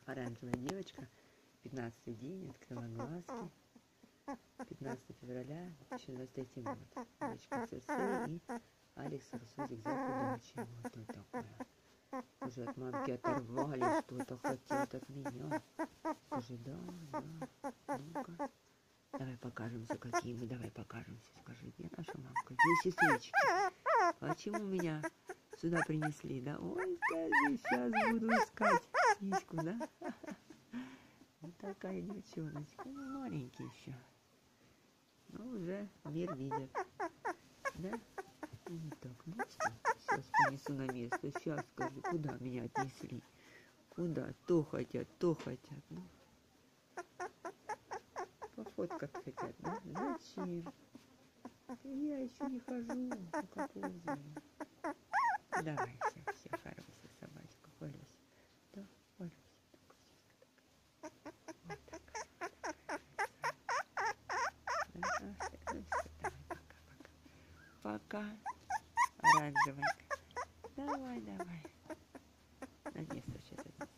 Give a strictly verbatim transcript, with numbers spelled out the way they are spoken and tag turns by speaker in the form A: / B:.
A: Оранжевая девочка, пятнадцатый день, открыла глазки, пятнадцатого февраля две тысячи двадцать третий год. Девочка Цирцеи и ар Зигзага Удачи. Вот он такое. Уже от мамки оторвали, что-то хотят от меня. Скажи, да, да, ну-ка. Давай покажемся, какие мы, давай покажемся. Скажи, где наша мамка? Где сестрички? Почему меня сюда принесли, да? Ой, скажи, сейчас буду искать сиську, да? Вот такая девчоночка, ну, маленький еще. Ну, уже мир видит, да? Вот так, ну что, сейчас понесу на место. Сейчас скажи, куда меня отнесли? Куда? То хотят, то хотят, ну. Пофоткать хотят, да? Зачем? Я еще не хожу, пока ползаю. Давай, все, все, хорошая собачка, Полюсь. Да, Полюсь. Вот такая. Давай, пока, пока. Пока. Оранжевая. Давай, давай. На место сейчас.